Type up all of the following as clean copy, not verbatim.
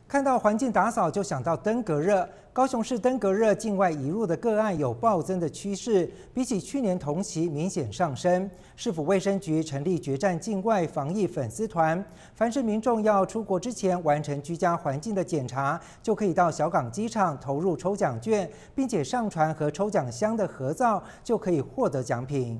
看到环境打扫就想到登革热，高雄市登革热境外移入的个案有暴增的趋势，比起去年同期明显上升。市府卫生局成立决战境外防疫粉丝团，凡是民众要出国之前完成居家环境的检查，就可以到小港机场投入抽奖券，并且上传和抽奖箱的合照，就可以获得奖品。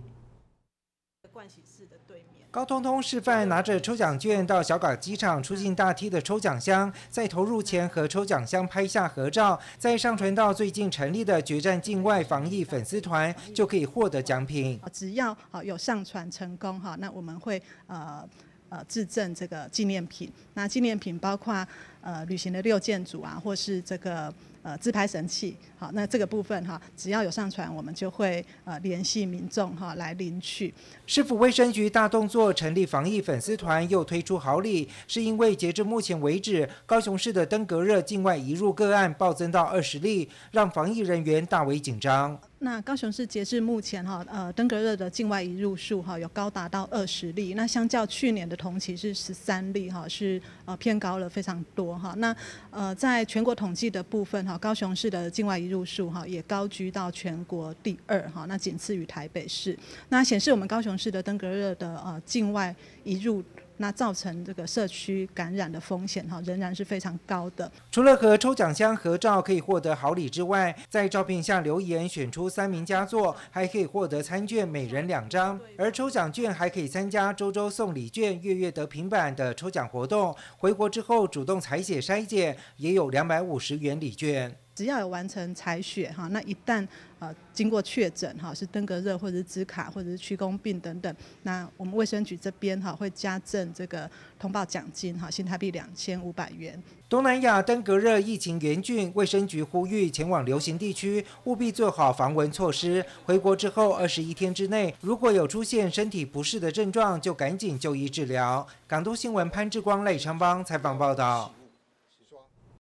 高通通示范拿着抽奖券到小港机场出境大梯的抽奖箱，在投入前和抽奖箱拍下合照，再上传到最近成立的决战境外防疫粉丝团，就可以获得奖品。 只要有上传成功那我们会制赠这个纪念品。那纪念品包括旅行的6件组或是这个自拍神器。好，那这个部分只要有上传，我们就会联系民众来领取。 市府卫生局大动作成立防疫粉丝团，又推出好礼，是因为截至目前为止，高雄市的登革热境外移入个案暴增到20例，让防疫人员大为紧张。 那高雄市截至目前登革热的境外移入数有高达到20例，那相较去年的同期是13例是偏高了非常多那在全国统计的部分高雄市的境外移入数也高居到全国第2那仅次于台北市。那显示我们高雄市的登革热的境外移入，那造成这个社区感染的风险仍然是非常高的。 除了和抽奖箱合照可以获得好礼之外，在照片下留言选出3名佳作，还可以获得餐券每人2张。而抽奖券还可以参加周周送礼券、月月得平板的抽奖活动。回国之后主动采血筛检，也有250元礼券。 只要有完成采血那一旦经过确诊是登革热或者是兹卡或者是屈公病等等，那我们卫生局这边会加赠这个通报奖金新台币2500元。 东南亚登革热疫情严峻，卫生局呼吁前往流行地区务必做好防蚊措施。回国之后21天之内，如果有出现身体不适的症状，就赶紧就医治疗。港都新闻潘志光、赖昌邦采访报道。